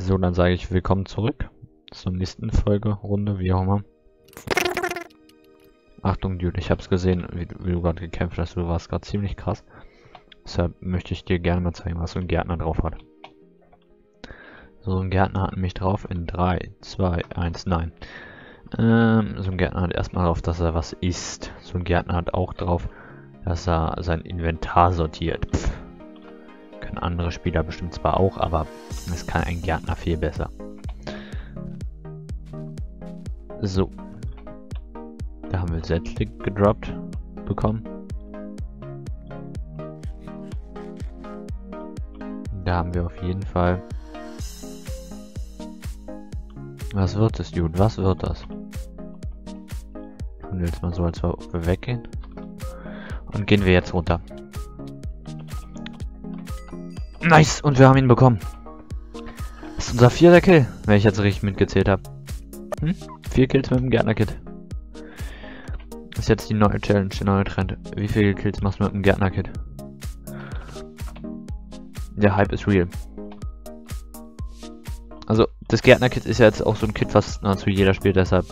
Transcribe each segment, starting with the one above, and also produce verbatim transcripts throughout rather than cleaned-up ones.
So, dann sage ich willkommen zurück zur nächsten Folge, Runde, wie auch immer. Achtung, Dude, ich hab's gesehen, wie, wie du gerade gekämpft hast. Du warst gerade ziemlich krass. Deshalb möchte ich dir gerne mal zeigen, was so ein Gärtner drauf hat. So ein Gärtner hat nämlich drauf in drei, zwei, eins, nein. Ähm, so ein Gärtner hat erstmal drauf, dass er was isst. So ein Gärtner hat auch drauf, dass er sein Inventar sortiert. Pff. Können andere Spieler bestimmt zwar auch, aber es kann ein Gärtner viel besser. So. Da haben wir Setzling gedroppt bekommen. Da haben wir auf jeden Fall... Was wird das, Dude? Was wird das? Tun wir jetzt mal so, als ob wir weggehen. Und gehen wir jetzt runter. Nice! Und wir haben ihn bekommen. Das ist unser vierter Kill, wenn ich jetzt richtig mitgezählt habe. Hm? Vier Kills mit dem Gärtner-Kit. Das ist jetzt die neue Challenge, der neue Trend. Wie viele Kills machst du mit dem Gärtner-Kit? Der Hype ist real. Also, das Gärtner-Kit ist ja jetzt auch so ein Kit, was nahezu jeder spielt, deshalb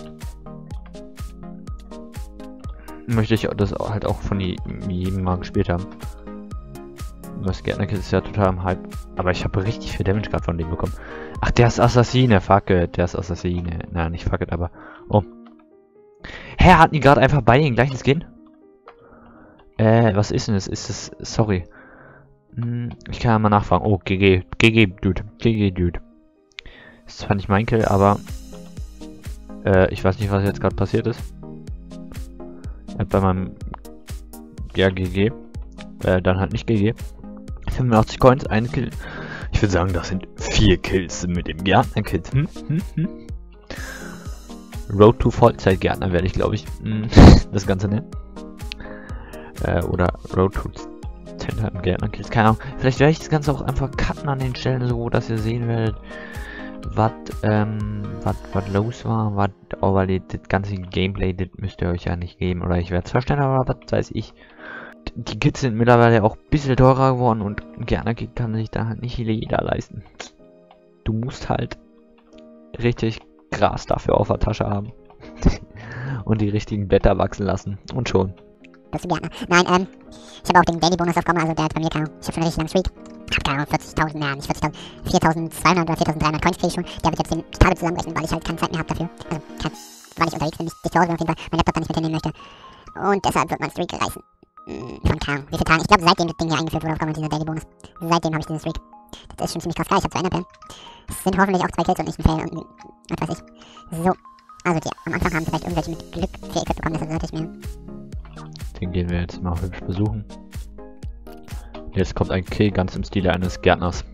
möchte ich das halt auch von jedem mal gespielt haben. Das Gärtner-Kit ist ja total am Hype. Aber ich habe richtig viel Damage gerade von dem bekommen. Ach, der ist Assassine, fuck it, der ist Assassine. Nein, nicht fuck it, aber... Oh. Hä, hatten die gerade einfach beide den gleichen Skin? Äh, was ist denn das? Ist das... Sorry. Hm, ich kann ja mal nachfragen. Oh, G G. G G, Dude. G G, Dude. Das ist zwar nicht mein Kill, aber... Äh, ich weiß nicht, was jetzt gerade passiert ist. Er hat bei meinem... Ja, G G. Äh, dann halt nicht G G. fünfundachtzig Coins, ein Kill. Ich würde sagen, das sind vier Kills mit dem Gärtner-Kit. Hm? Hm? Hm? Road to Vollzeit-Gärtner werde ich, glaube ich, das Ganze nennen. Äh, oder Road to Center im Gärtner-Kit. Keine Ahnung. Vielleicht werde ich das Ganze auch einfach cutten an den Stellen, so dass ihr sehen werdet, was ähm, was los war. Was, aber das ganze Gameplay, das müsst ihr euch ja nicht geben. Oder ich werde es verstehen, aber was weiß ich. Die Kits sind mittlerweile auch ein bisschen teurer geworden und ein Gärtner-Kit kann sich da halt nicht jeder leisten. Du musst halt richtig Gras dafür auf der Tasche haben. Und die richtigen Blätter wachsen lassen. Und schon. Das ist Gärtner. Nein, ähm, ich habe auch den Daily-Bonus aufgekommen, also der hat bei mir, keine Ahnung, ich habe schon einen richtig langen Streak. Hab keine Ahnung, vierzigtausend, nein, nicht vierzigtausend, viertausendzweihundert oder viertausenddreihundert Coins kriege ich schon. Der wird jetzt den Tage zusammenrechnen, weil ich halt keine Zeit mehr habe dafür. Also, kein, weil ich unterwegs bin, nicht, nicht zu Hause bin auf jeden Fall, mein Laptop da nicht mit hinnehmen möchte. Und deshalb wird mein Streak reißen. Von keine Ahnung, wie viele Tagen. Ich glaube, seitdem das Ding hier eingeführt wurde, aufgekommen, dieser Daily-Bonus. Seitdem habe ich diesen Streak. Das ist schon ziemlich krass geil, ich habe zwei Ender-Pen. Es sind hoffentlich auch zwei Kills und nicht ein Fail und ein, was weiß ich. So. Also die am Anfang haben vielleicht irgendwelche mit Glück vier Equip bekommen, deshalb sollte ich mir... Den gehen wir jetzt mal hübsch besuchen. Jetzt kommt ein Kill ganz im Stile eines Gärtners.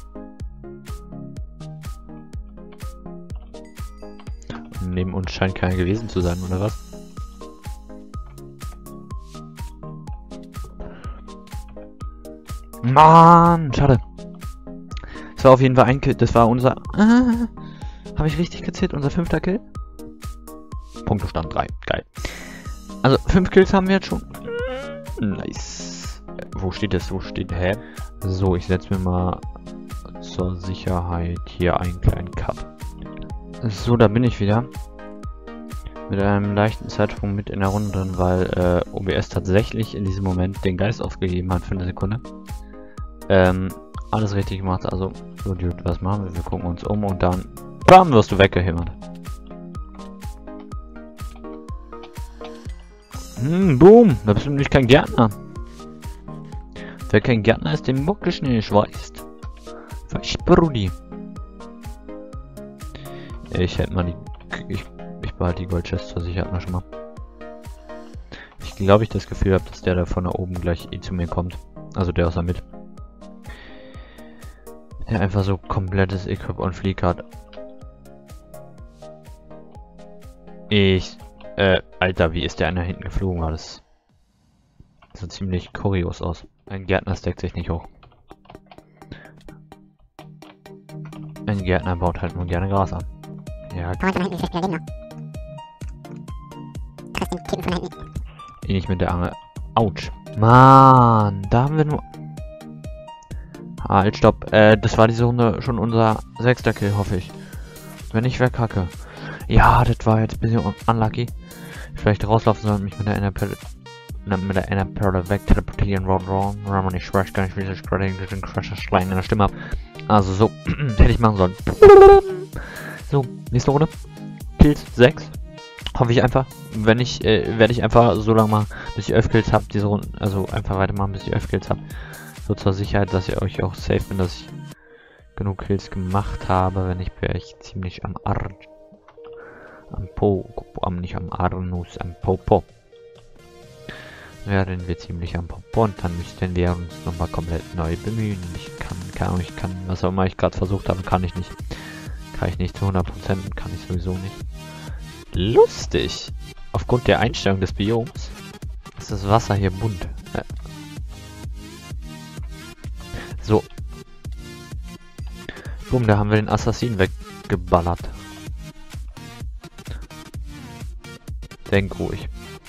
Und neben uns scheint keiner gewesen zu sein, oder was? Mann, schade. Das war auf jeden Fall ein Kill. Das war unser... Ah, habe ich richtig gezählt? Unser fünfter Kill? Punktestand drei. Geil. Also, fünf Kills haben wir jetzt schon. Nice. Wo steht das? Wo steht... Hä? So, ich setze mir mal zur Sicherheit hier einen kleinen Cut. So, da bin ich wieder. Mit einem leichten Zeitsprung mit in der Runde drin, weil äh, O B S tatsächlich in diesem Moment den Geist aufgegeben hat für eine Sekunde. Ähm, alles richtig gemacht, also, so Dude, was machen wir? Wir gucken uns um und dann, bam, wirst du weggehämmert. Hm, boom, da bist du nämlich kein Gärtner. Wer kein Gärtner ist, den muck ich nicht, weißt. Weißt, Brudi. Ich hätte mal die, ich, ich behalte die Goldchest zur Sicherheit mal schon mal. Ich glaube, ich das Gefühl habe, dass der da von da oben gleich eh zu mir kommt. Also der aus der Mitte. Der einfach so komplettes Equip und Fleek hat. Ich, äh, Alter, wie ist der einer hinten geflogen? War das so ziemlich kurios aus. Ein Gärtner stackt sich nicht hoch. Ein Gärtner baut halt nur gerne Gras an. Ja, Komm, von hinten, ich wieder Gegner. Trefft den Kippen von hinten. eh nicht mit der Angel. Autsch. Mann, da haben wir nur... Halt, stopp. Äh, das war diese Runde schon unser sechster Kill, hoffe ich. Wenn nicht, wäre kacke. Ja, das war jetzt ein bisschen unlucky. Vielleicht rauslaufen sollen und mich mit der Enderperle mit der Enderperle wegteleportieren. Round wrong. Ramon, ich weiß gar nicht, wie ich gerade den Crusher Schleim in der Stimme habe. Also so, hätte ich machen sollen. So, nächste Runde. Kills sechs. Hoffe ich einfach. Wenn ich, äh, werde ich einfach so lange machen, bis ich elf Kills habe. Diese Runde, also einfach weitermachen, bis ich elf Kills habe. So zur Sicherheit, dass ihr euch auch safe bin, dass ich genug Kills gemacht habe. Wenn nicht, wäre ich ziemlich am Arsch. Am Po, am nicht am Arnus, am Popo. Werden wir ziemlich am Popo und dann müssten wir uns nochmal komplett neu bemühen. Ich kann, kann, ich kann, was auch immer ich gerade versucht habe, kann ich nicht. Kann ich nicht zu hundert Prozent, kann ich sowieso nicht. Lustig! Aufgrund der Einstellung des Bioms ist das Wasser hier bunt. Ja. So. Boom, da haben wir den Assassinen weggeballert. Denk ruhig.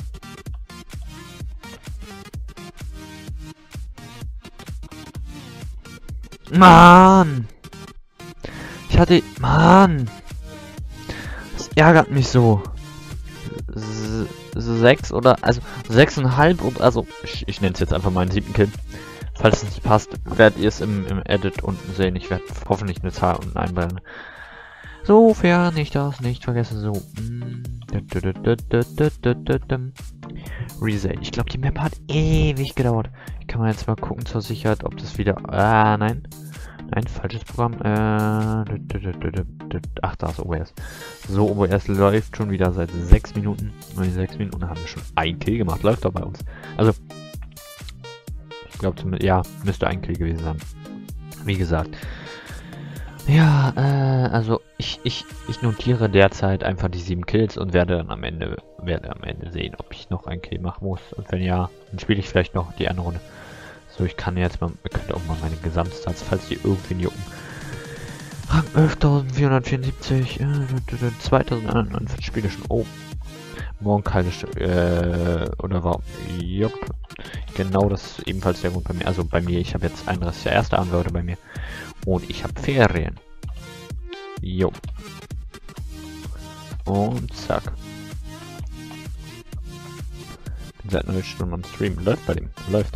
Mann! Ich hatte... Mann! Das ärgert mich so. S sechs oder... Also sechseinhalb und... Also ich, ich nenne es jetzt einfach meinen siebten Kill. Falls es nicht passt, werdet ihr es im, im Edit unten sehen. Ich werde hoffentlich eine Zahl unten einblenden. Sofern ich das nicht vergesse. So. Reset. Ich glaube, die Map hat ewig gedauert. Ich kann mal jetzt mal gucken zur Sicherheit, ob das wieder... Ah, nein. Nein, falsches Programm. Äh, ach, da ist O B S. So, O B S läuft schon wieder seit sechs Minuten. Und in sechs Minuten haben wir schon ein Kill gemacht. Läuft doch bei uns. Also, ich glaube, ja, müsste ein Kill gewesen sein. Wie gesagt. Ja, äh, also ich, ich, ich notiere derzeit einfach die sieben Kills und werde dann am Ende, werde am Ende sehen, ob ich noch ein Kill machen muss. Und wenn ja, dann spiele ich vielleicht noch die andere Runde. So, ich kann jetzt mal, ihr könnt auch mal meine Gesamtstats, falls die irgendwie jucken. Rang elftausendvierhundertvierundsiebzig, äh, zweitausendeinundneunzig Spiele schon. Oh. Morgen keine, äh, oder warum? Jupp. Genau, das ist ebenfalls der Grund bei mir. Also bei mir, ich habe jetzt einunddreißigster erster Abend heute bei mir. Und ich habe Ferien. Jo. Und zack. Bin seit neun Stunden am Stream. Läuft bei dem. Läuft.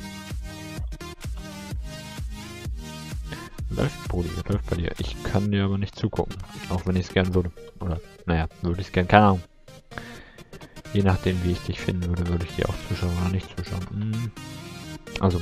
Läuft, Brudi. Läuft bei dir. Ich kann dir aber nicht zugucken. Auch wenn ich es gern würde. Oder, naja, würde ich es gern. Keine Ahnung. Je nachdem, wie ich dich finden würde, würde ich dir auch zuschauen oder nicht zuschauen. Hm. Also.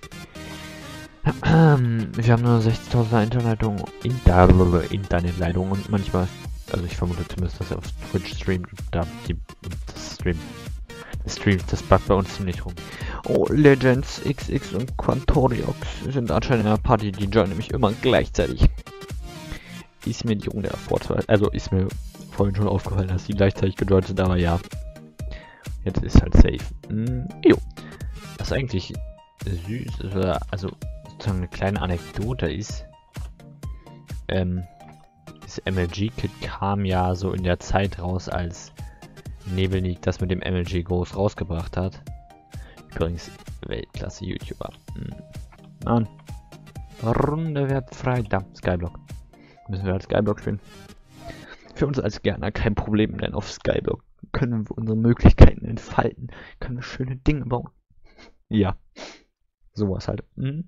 Wir haben nur sechzigtausend Internetleitungen, Internetleitungen und manchmal, also ich vermute zumindest, dass er auf Twitch streamt, da die, das Stream, das Stream, das buggt bei uns ziemlich rum. Oh, Legends, X X und Quantoriox sind anscheinend in einer Party, die joinen nämlich immer gleichzeitig. Ist mir die Runde Vorteil, also ist mir vorhin schon aufgefallen, dass die gleichzeitig gejoint sind, aber ja. Jetzt ist halt safe. Hm, jo. Was eigentlich süß ist, also sozusagen eine kleine Anekdote ist, ähm, das M L G-Kit kam ja so in der Zeit raus, als Nebelnik das mit dem M L G groß rausgebracht hat. Übrigens, Weltklasse YouTuber. Hm. Mann. Runde wird frei. Da, Skyblock. Müssen wir als Skyblock spielen. Für uns als Gärtner kein Problem, denn auf Skyblock können wir unsere Möglichkeiten entfalten. Können wir schöne Dinge bauen. Ja. Sowas halt. Hm.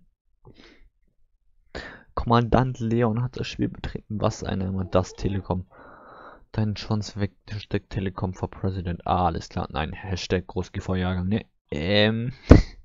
Kommandant Leon hat das Spiel betreten. Was eine immer das Telekom. Deinen Chance weg. Hashtag Telekom for President. Ah, alles klar. Nein, Hashtag Groß-G V-Jahrgang. Ne. Ähm.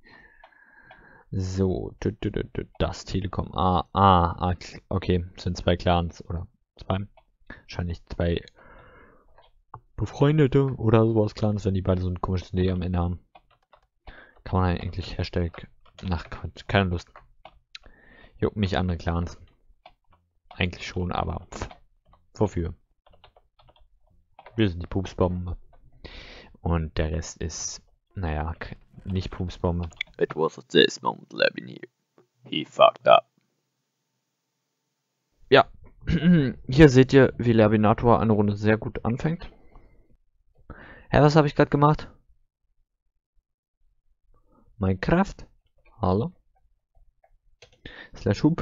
So. Das Telekom. Ah, ah, ah. Okay. Sind zwei Clans. Oder zwei. Wahrscheinlich zwei Befreundete oder sowas Clans, wenn die beide so ein komisches D am Ende haben. Kann man eigentlich Hashtag. Ach Gott, keine Lust. Juckt mich andere Clans. Eigentlich schon, aber pff, wofür? Wir sind die Pupsbombe. Und der Rest ist, naja, nicht Pupsbombe. It was at this moment Levin here. He fucked up. Ja. Hier seht ihr, wie Lerbinator eine Runde sehr gut anfängt. Hä, was habe ich gerade gemacht? Minecraft? Hallo? Slash Hub.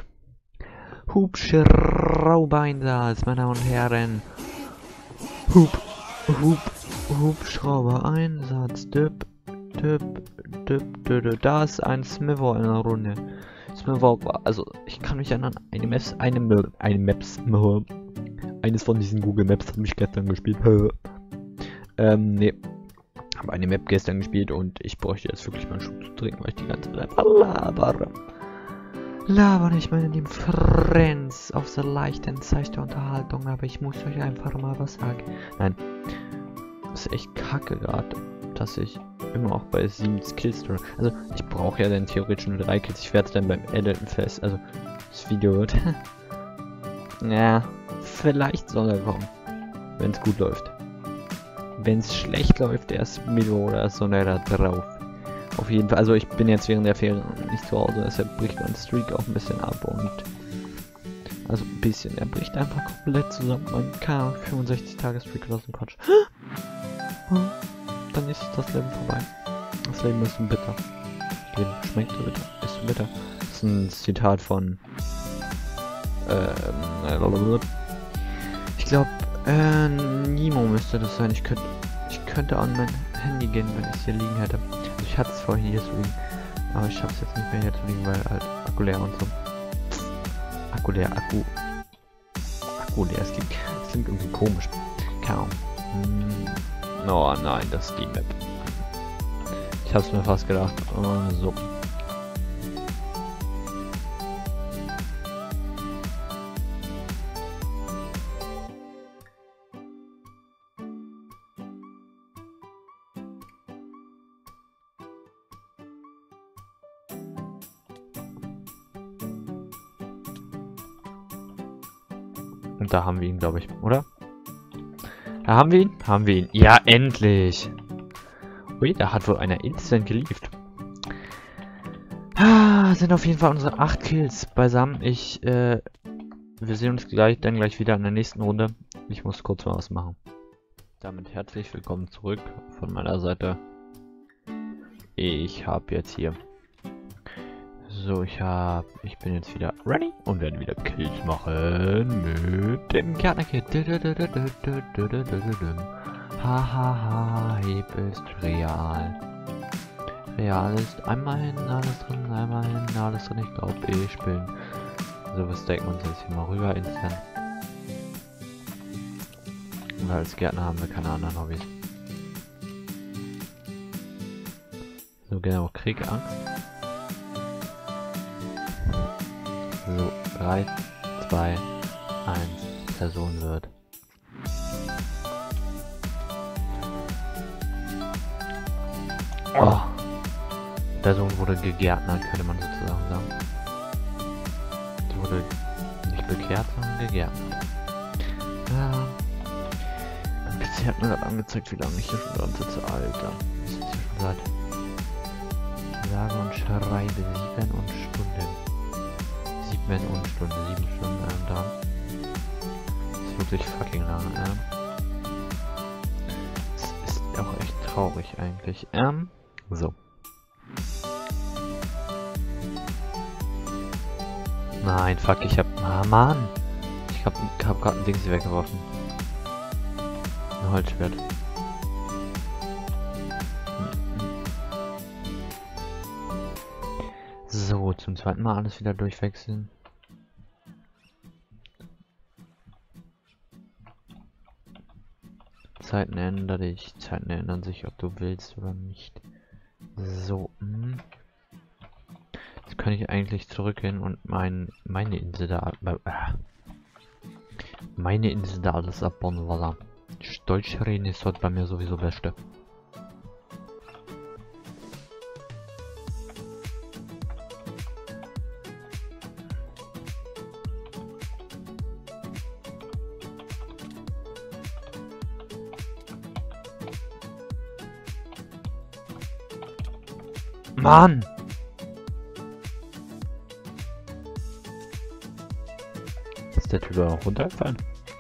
Hubschrauber-Einsatz, meine Damen und Herren. Hub, Hub, Hubschrauber-Einsatz. Düpp, düpp, düpp, düpp. Da ist ein Smither in der Runde. Smither war, also ich kann mich erinnern, eine Maps, eine, eine Maps, eines von diesen Google Maps hat mich gestern gespielt. ähm, nee. Habe eine Map gestern gespielt und ich bräuchte jetzt wirklich mal einen Schub zu trinken, weil ich die ganze Zeit labere. Laber nicht, meine lieben Friends, auf so leichten Zeit der Unterhaltung, aber ich muss euch einfach mal was sagen. Nein, das ist echt kacke gerade, dass ich immer auch bei sieben Kills drücke. Also, ich brauche ja dann theoretisch nur drei Kills. Ich werde dann beim Editen fest, also das Video wird. Ja, vielleicht soll er kommen, wenn es gut läuft. Wenn es schlecht läuft, erst Mittwoch oder so da drauf. Auf jeden Fall, also ich bin jetzt während der Ferien nicht zu Hause, deshalb bricht mein Streak auch ein bisschen ab und also ein bisschen, er bricht einfach komplett zusammen, mein K fünfundsechzig Tage Streak oder so ein Quatsch. Dann ist das Leben vorbei. Das Leben ist so bitter. Das Leben schmeckt so bitter, ist so bitter. Das ist ein Zitat von ähm, ich glaube äh, Nemo müsste das sein. Ich könnte ich könnte an mein Handy gehen, wenn ich es hier liegen hätte. Ich hatte es vorhin hier zu liegen, aber ich habe es jetzt nicht mehr hier zu liegen, weil halt Akku leer und so. Akku leer, Akku. Akku leer, es klingt, es klingt irgendwie komisch. Kaum. Hm. Oh nein, das ist die Map. Ich hab's mir fast gedacht. Oh, so. Und da haben wir ihn, glaube ich, oder? Da haben wir ihn? Haben wir ihn. Ja, endlich! Ui, da hat wohl einer instant geliefert. Ah, sind auf jeden Fall unsere acht Kills beisammen. Ich, äh, wir sehen uns gleich, dann gleich wieder in der nächsten Runde. Ich muss kurz mal was machen. Damit herzlich willkommen zurück von meiner Seite. Ich habe jetzt hier... So, ich habe, ich bin jetzt wieder ready und werde wieder Kills machen mit dem Gärtner-Kit. Hahaha, Heb ist real. Real ist einmal hin, alles drin, einmal hin, alles drin. Ich glaube, ich bin. So, wir stacken uns jetzt hier mal rüber instant. Und als Gärtner haben wir keine anderen Hobbys. So, genau, Krieg, Angst. So, drei, zwei, eins, Person wird. Oh. Person wurde gegärtnert, könnte man sozusagen sagen. Die wurde nicht bekehrt, sondern gegärtnet. Ja. Mein P C hat mir gerade angezeigt, wie lange ich hier schon dran sitze, Alter. Ich sitze hier schon seit sage und schreibe sieben und Stunden. Sieben und Stunden, sieben Stunden ähm, da. Das ist wirklich fucking lang, ähm. Das ist auch echt traurig eigentlich. Ähm, so. Nein, fuck, ich hab... Ah, Mann! Ich hab, hab grad ein Ding sie weggeworfen. Ein Holzschwert. So, zum zweiten Mal alles wieder durchwechseln. Zeiten ändern dich, Zeiten ändern sich, ob du willst oder nicht. So, hm. Jetzt kann ich eigentlich zurückgehen und mein, meine Insel da, äh, meine Insel da alles abbauen, voilà. Deutsch reden ist dort bei mir sowieso beste. Mann! Ist der Typ auch runtergefallen?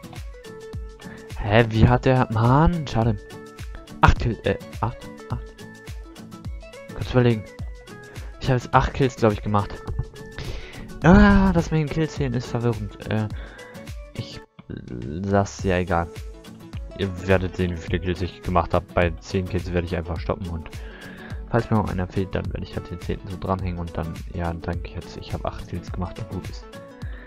Hä, wie hat der... Mann, schade. Acht Kills, äh, acht, acht. Kannst du überlegen. Ich habe jetzt acht Kills, glaube ich, gemacht. Ah, das mit den Killzählen ist verwirrend. Äh, ich sag's ja egal. Ihr werdet sehen, wie viele Kills ich gemacht habe. Bei zehn Kills werde ich einfach stoppen und falls mir noch einer fehlt, dann werde ich halt den zehnten so dranhängen und dann, ja, danke jetzt. Ich habe acht Kills gemacht und gut ist.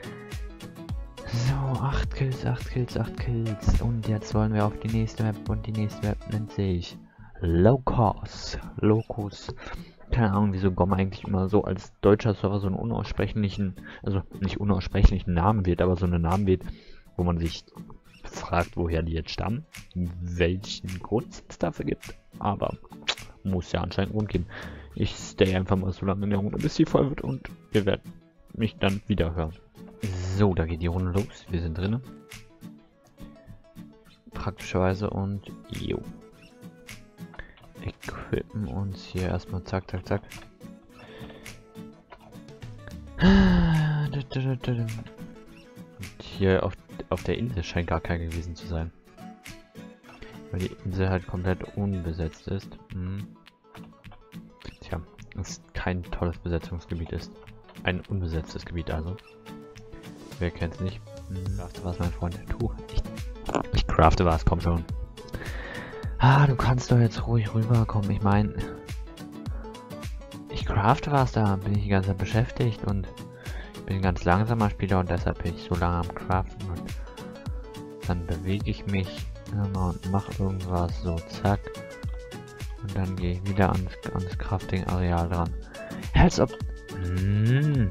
So, acht Kills, acht Kills, acht Kills. Und jetzt wollen wir auf die nächste Map und die nächste Map nennt sich Locos. Locos. Keine Ahnung, wieso Gom eigentlich immer so als deutscher Server so einen unaussprechlichen, also nicht unaussprechlichen Namen wählt, aber so einen Namen wählt, wo man sich fragt, woher die jetzt stammen, welchen Grund es dafür gibt, aber muss ja anscheinend einen Grund geben. Ich stay einfach mal so lange in der Runde, bis sie voll wird und wir werden mich dann wieder hören. So, da geht die Runde los, wir sind drinnen. Praktischerweise und jo. Equippen uns hier erstmal zack, zack, zack. Und hier auf, auf der Insel scheint gar keiner gewesen zu sein. Weil die Insel halt komplett unbesetzt ist. Hm. Tja, es kein tolles Besetzungsgebiet ist. Ein unbesetztes Gebiet also. Wer kennt's nicht? Hm, crafte was, mein Freund? Tu. Ich, ich crafte was, komm schon. Ah, du kannst doch jetzt ruhig rüberkommen. Ich meine, ich crafte was, da bin ich die ganze Zeit beschäftigt und ich bin ein ganz langsamer Spieler und deshalb bin ich so lange am Craften und dann bewege ich mich immer und mache irgendwas, so zack. Und dann gehe ich wieder ans, ans Crafting-Areal dran. Ja, als ob... Mmh.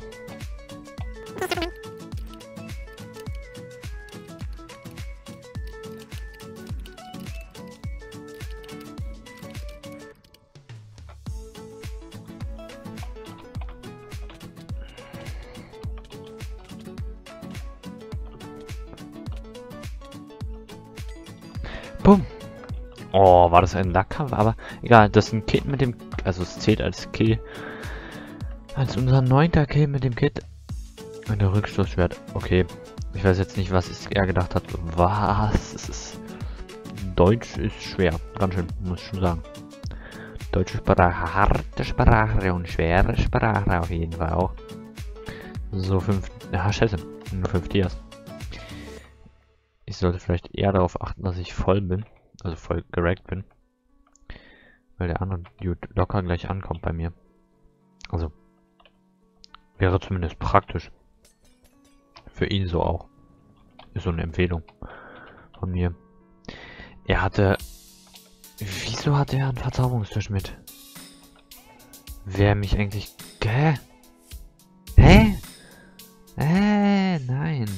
Bumm. Oh, war das ein Nahkampf? Aber egal, das ist ein Kit mit dem... Also es zählt als Kill. Als unser neunter Kill mit dem Kit. Und der Rückstoßschwert. Okay. Ich weiß jetzt nicht, was er gedacht hat. Was? Es ist... Deutsch ist schwer. Ganz schön, muss ich schon sagen. Deutsche Sprache, harte Sprache und schwere Sprache auf jeden Fall auch. So, fünf... Ja, scheiße. Nur fünf Tiers. Ich sollte vielleicht eher darauf achten, dass ich voll bin. Also voll gerackt bin. Weil der andere Dude locker gleich ankommt bei mir. Also. Wäre zumindest praktisch. Für ihn so auch. Ist so eine Empfehlung von mir. Er hatte... Wieso hatte er einen Verzauberungstisch mit? Wer mich eigentlich... Hä? Hä? Hä? Nein.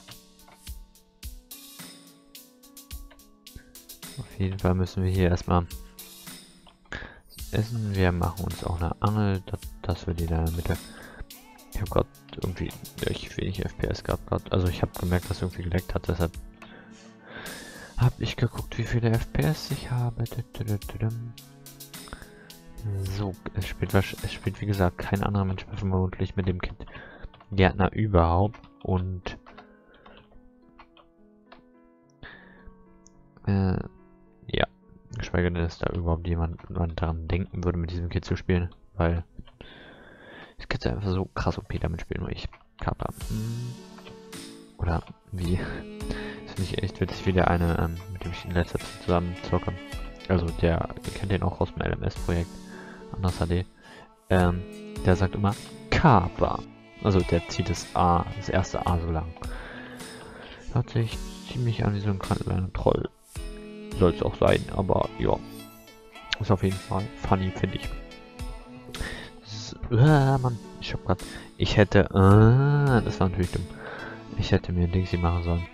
Auf jeden Fall müssen wir hier erstmal essen. Wir machen uns auch eine Angel. Das, das wird die da in der Mitte. Ich habe gerade irgendwie echt wenig F P S gehabt. Grad. Also ich habe gemerkt, dass irgendwie geleckt hat. Deshalb habe ich geguckt, wie viele F P S ich habe. So, es spielt, es spielt wie gesagt kein anderer Mensch mehr vermutlich mit dem Kind Gärtner überhaupt. Und äh, ja, geschweige denn, dass da überhaupt jemand daran denken würde, mit diesem Kit zu spielen, weil es gibt einfach so krass O P damit spielen, nur ich. Kappa. Oder wie? Das finde ich echt witzig, wie der eine, ähm, mit dem ich in letzter Zeit zusammen zocke. Also der, ihr kennt den auch aus dem L M S-Projekt, Anders H D. Ähm, der sagt immer Kappa. Also der zieht das A, das erste A so lang. Hört sich ziemlich an wie so ein kleiner Troll. Soll es auch sein, aber ja. Ist auf jeden Fall funny, finde ich. So, äh, Mann, ich hab grad. Ich hätte. Äh, das war natürlich dumm. Ich hätte mir ein Ding sie machen sollen.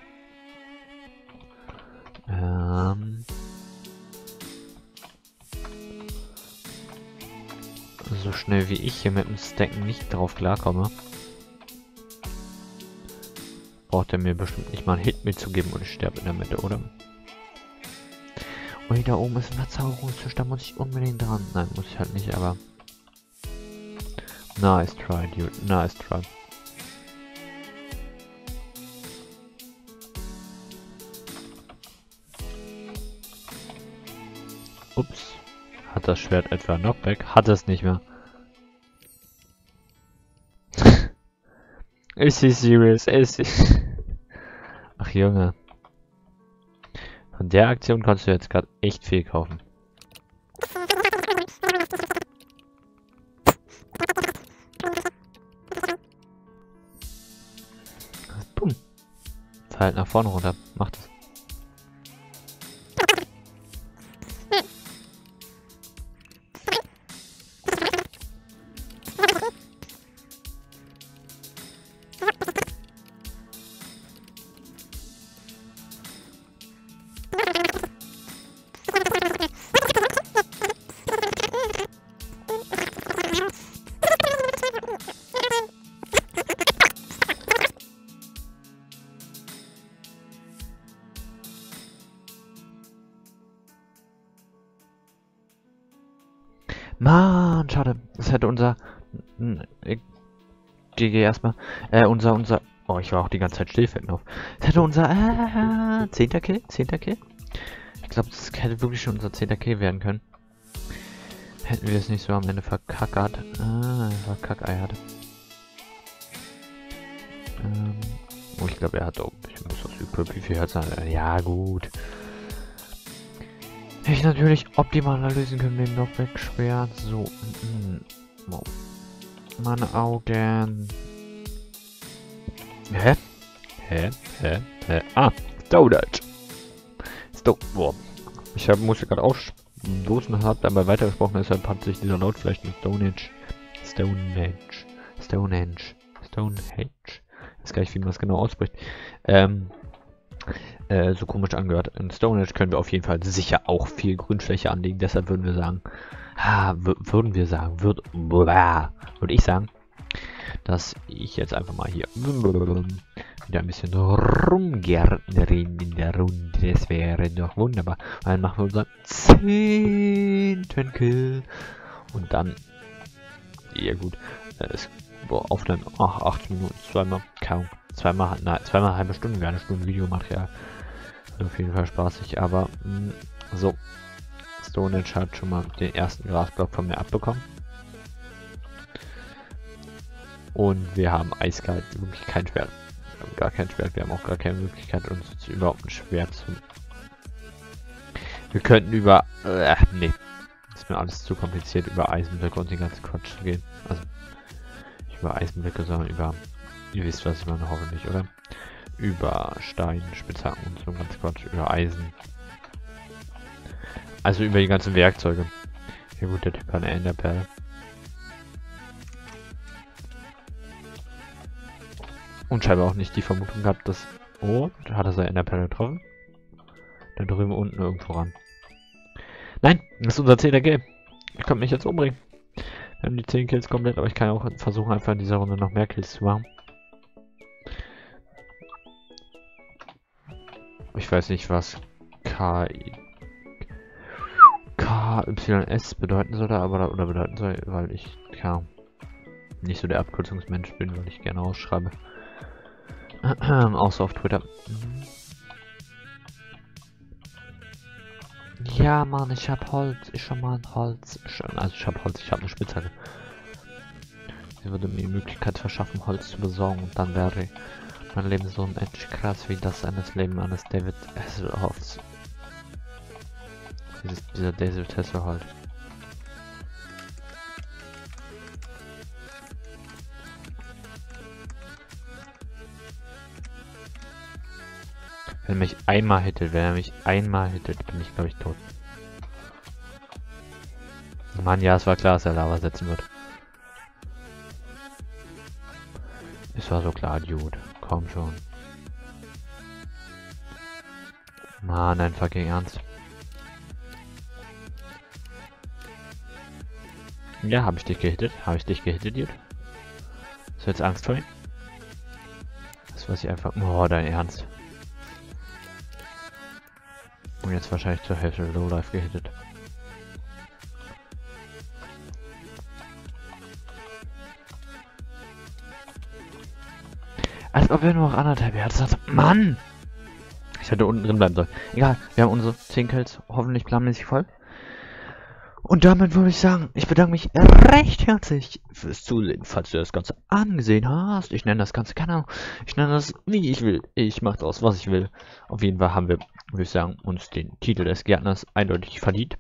Ähm. So schnell wie ich hier mit dem Stacken nicht drauf klarkomme, braucht er mir bestimmt nicht mal einen Hit mitzugeben und ich sterbe in der Mitte, oder? Ui, da oben ist ein Verzauberungstisch, da muss ich unbedingt dran. Nein, muss ich halt nicht, aber... Nice try, dude. Nice try. Ups. Hat das Schwert etwa Knockback? Hat es nicht mehr. Ist sie serious? Ist sie... Ach Junge. Von der Aktion kannst du jetzt gerade echt viel kaufen. Boom. Fahr halt nach vorne runter. Mach das. Mann, schade. Das hätte unser... G G erstmal. Äh, unser, unser... Oh, ich war auch die ganze Zeit still, fällt mir auf. Das hätte unser... Äh, zehnter Kill? zehnter Kill? Ich glaube, das hätte wirklich schon unser zehnter Kill werden können. Hätten wir es nicht so am Ende verkackert. Ah, verkackei hatte. Ähm... Oh, ich glaube, er hat auch ein bisschen was übrig. Wie viel hat er? Ja, gut. Hätte ich natürlich optimaler lösen können, den Knockback-Schwert. So. Mm, wow. Meine Augen. Hä? Hä? Hä? Hä? Ah, Donut. Stop. Boah. Ich hab, musste gerade ausstoßen und hab dabei weitergesprochen, deshalb hat sich dieser Laut vielleicht mit Stonehenge. Stonehenge. Stonehenge. Stonehenge. Ich weiß gar nicht, wie man das genau ausspricht. Ähm. Äh, so komisch angehört. In Stonehenge können wir auf jeden Fall sicher auch viel Grünfläche anlegen. Deshalb würden wir sagen, ah, würden wir sagen, würd, würde ich sagen, dass ich jetzt einfach mal hier wieder ein bisschen rumgärtnerin in der Runde. Das wäre doch wunderbar. Dann machen wir unseren zehnten Kill. Und dann, ja gut, es boah, aufnehmen, ach, acht Minuten, zweimal, kaum, zweimal, nein, zweimal eine halbe Stunde, eine Stunde Videomaterial. Auf jeden Fall spaßig, aber mh, so. Stonehenge hat schon mal den ersten Grasblock von mir abbekommen. Und wir haben eiskalt wirklich kein Schwert. Wir haben gar kein Schwert, wir haben auch gar keine Möglichkeit, uns jetzt überhaupt ein Schwert zu... Wir könnten über... Äh, nee. Ist mir alles zu kompliziert, über Eisenblöcke und den ganzen Quatsch zu gehen. Also, nicht über Eisenblöcke, sondern über... Ihr wisst, was ich meine, hoffentlich, oder? Über Stein, Spitzhacken und so ganz Quatsch, über Eisen. Also über die ganzen Werkzeuge. Ja gut, der Typ hat eine Enderperle. Und scheinbar auch nicht die Vermutung gehabt, dass... Oh, hat er seine Enderperle getroffen? Da drüben unten irgendwo ran. Nein, das ist unser zehnter Kill. Ich könnte mich jetzt umbringen. Wir haben die zehn Kills komplett, aber ich kann auch versuchen, einfach in dieser Runde noch mehr Kills zu machen. Ich weiß nicht, was K K Y S bedeuten soll, aber oder bedeuten soll, weil ich ja, nicht so der Abkürzungsmensch bin, weil ich gerne ausschreibe. Außer auf Twitter. Ja, Mann, ich hab Holz. Ich schon mal ein Holz. Also ich hab Holz, ich hab eine Spitzhacke. Sie würde mir die Möglichkeit verschaffen, Holz zu besorgen und dann wäre mein Leben so unendlich krass wie das eines Leben eines David Hasselhoffs. Dieses, dieser David Hasselhoff. Wenn er mich einmal hittet, wenn er mich einmal hittet, bin ich glaube ich tot. Mann, ja, es war klar, dass er Lava setzen wird. Es war so klar, Dude. Komm schon. Mann, ein fucking Ernst. Ja, habe ich dich gehittet? Habe ich dich gehittet, Dude? Hast du jetzt Angst vor ihm? Das weiß ich einfach. Oh, dein Ernst. Und jetzt wahrscheinlich zur Hälfte Lowlife gehittet. Als ob wir nur noch anderthalb Herzen hatten. Mann! Ich hätte unten drin bleiben sollen. Egal, wir haben unsere zehn Kills hoffentlich planmäßig voll. Und damit würde ich sagen, ich bedanke mich recht herzlich fürs Zusehen, falls du das Ganze angesehen hast. Ich nenne das Ganze, keine Ahnung, ich nenne das, wie ich will. Ich mache daraus, was ich will. Auf jeden Fall haben wir, würde ich sagen, uns den Titel des Gärtners eindeutig verdient.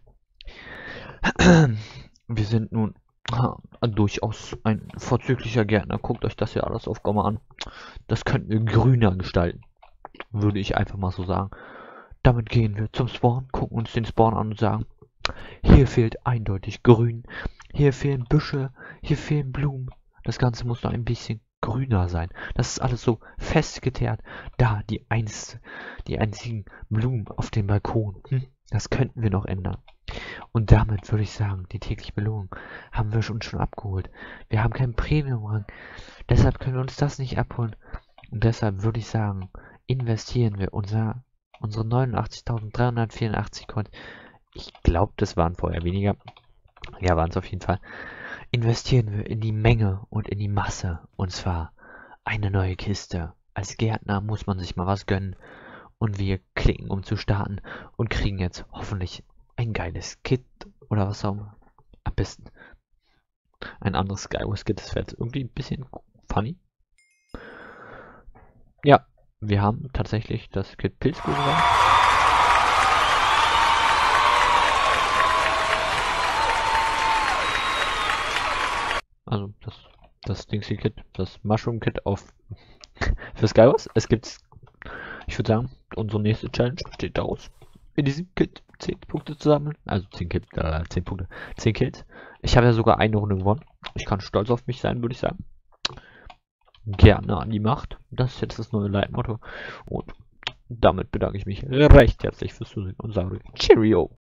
Wir sind nun ha, durchaus ein vorzüglicher Gärtner. Guckt euch das hier alles auf Gomma an. Das könnten wir grüner gestalten, würde ich einfach mal so sagen. Damit gehen wir zum Spawn, gucken uns den Spawn an und sagen, hier fehlt eindeutig Grün, hier fehlen Büsche, hier fehlen Blumen. Das Ganze muss noch ein bisschen grüner sein. Das ist alles so festgeteert. Da die, einst, die einzigen Blumen auf dem Balkon. Hm, das könnten wir noch ändern. Und damit würde ich sagen, die tägliche Belohnung haben wir uns schon abgeholt. Wir haben keinen Premium-Rang. Deshalb können wir uns das nicht abholen. Und deshalb würde ich sagen, investieren wir unser, unsere neunundachtzigtausenddreihundertvierundachtzig Coins. Ich glaube, das waren vorher weniger. Ja, waren es auf jeden Fall. Investieren wir in die Menge und in die Masse. Und zwar eine neue Kiste. Als Gärtner muss man sich mal was gönnen. Und wir klicken, um zu starten. Und kriegen jetzt hoffentlich ein geiles Kit. Oder was auch immer. Am besten ein anderes Skywars-Kit. Das wäre jetzt irgendwie ein bisschen funny. Ja, wir haben tatsächlich das Kit Pilzblume. Also das, das Dingsy-Kit, das Mushroom-Kit auf für Skywars. Es gibt, ich würde sagen, unsere nächste Challenge besteht daraus, in diesem Kit zehn Punkte zu sammeln. Also zehn Kills, äh, zehn Punkte, zehn Kills. Ich habe ja sogar eine Runde gewonnen. Ich kann stolz auf mich sein, würde ich sagen. Gerne an die Macht. Das ist jetzt das neue Leitmotto. Und damit bedanke ich mich recht herzlich fürs Zusehen und sage Cheerio.